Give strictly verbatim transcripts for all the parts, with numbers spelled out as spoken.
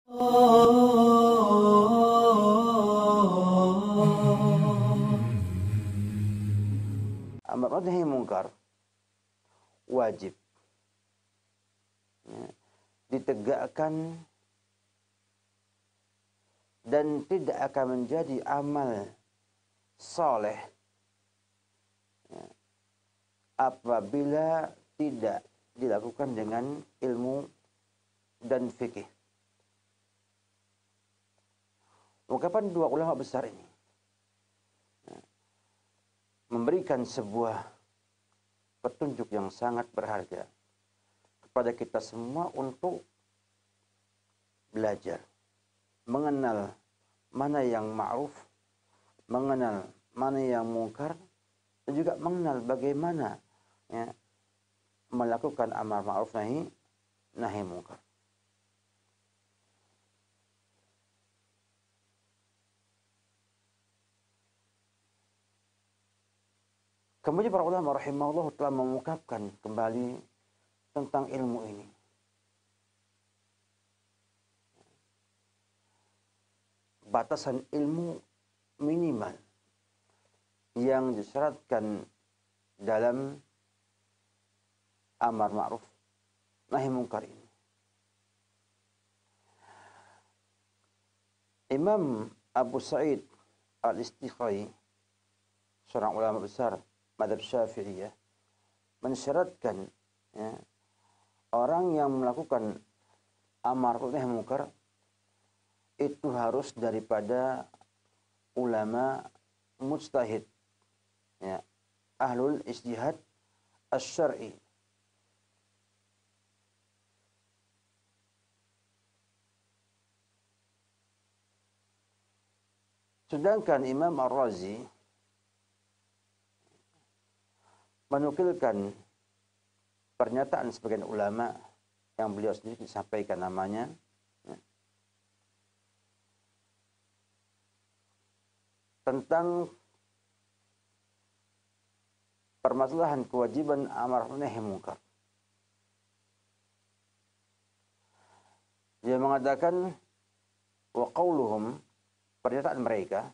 Amar ma'ruf nahi mungkar wajib ya, ditegakkan dan tidak akan menjadi amal soleh ya, apabila tidak dilakukan dengan ilmu dan fikih. Ungkapan dua ulama besar ini ya, memberikan sebuah petunjuk yang sangat berharga kepada kita semua untuk belajar, mengenal mana yang ma'ruf, mengenal mana yang mungkar, dan juga mengenal bagaimana ya, melakukan amar ma'ruf nahi nahi mungkar. Kemudian para ulama rahimahullah telah mengungkapkan kembali tentang ilmu ini. Batasan ilmu minimal yang disyaratkan dalam amar ma'ruf nahi mungkar ini. Imam Abu Sa'id Al-Istiqai, seorang ulama besar mazhab Syafi'iyah, mensyaratkan ya, orang yang melakukan amar ma'ruf nahi mungkar itu harus daripada ulama mujtahid ya, ahlul ijtihad asy-syar'i. Sedangkan Imam Ar-Razi menukilkan pernyataan sebagian ulama yang beliau sendiri disampaikan namanya ya, tentang permasalahan kewajiban amar ma'ruf nahi mungkar. Dia mengatakan wa qauluhum, pernyataan mereka,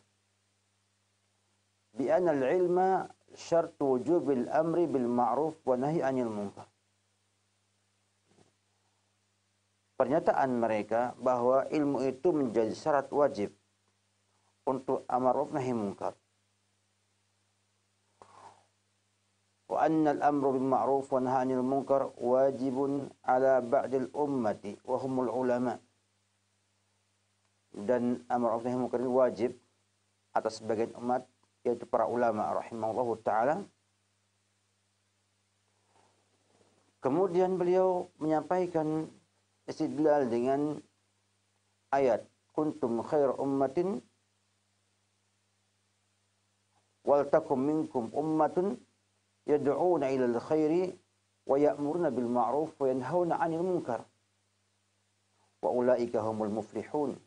bi anna al-ilma syartu wujubil amri bil ma'ruf wa nahi 'anil munkar. Pernyataan mereka bahwa ilmu itu menjadi syarat wajib untuk amar ma'ruf nahi mungkar. Wa anna al-amru bil ma'ruf wa nahy 'anil munkar wajibun 'ala ba'dil ummati wa humul ulama. Dan amar ma'ruf nahi mungkar ini wajib atas sebagian umat, yaitu para ulama rahimahullahu taala. Kemudian beliau menyampaikan istidlal dengan ayat kuntum khair ummatin wal takum minkum ummatun yad'una ilal khairi wa ya'muruna bil ma'ruf wa yanhauna 'anil munkar wa ulaika humul muflihun.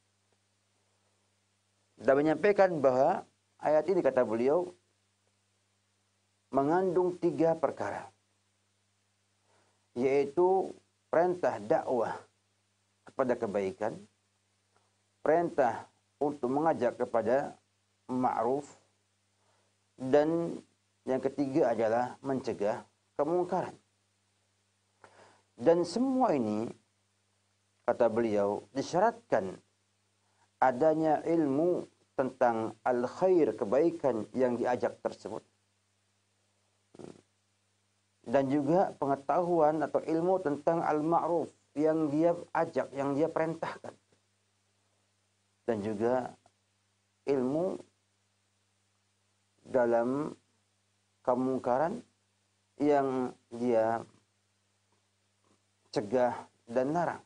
Dan menyampaikan bahwa ayat ini, kata beliau, mengandung tiga perkara, yaitu perintah dakwah kepada kebaikan, perintah untuk mengajak kepada ma'ruf, dan yang ketiga adalah mencegah kemungkaran. Dan semua ini, kata beliau, disyaratkan adanya ilmu tentang al-khair, kebaikan yang diajak tersebut, dan juga pengetahuan atau ilmu tentang al-ma'ruf yang dia ajak, yang dia perintahkan, dan juga ilmu dalam kemungkaran yang dia cegah dan larang.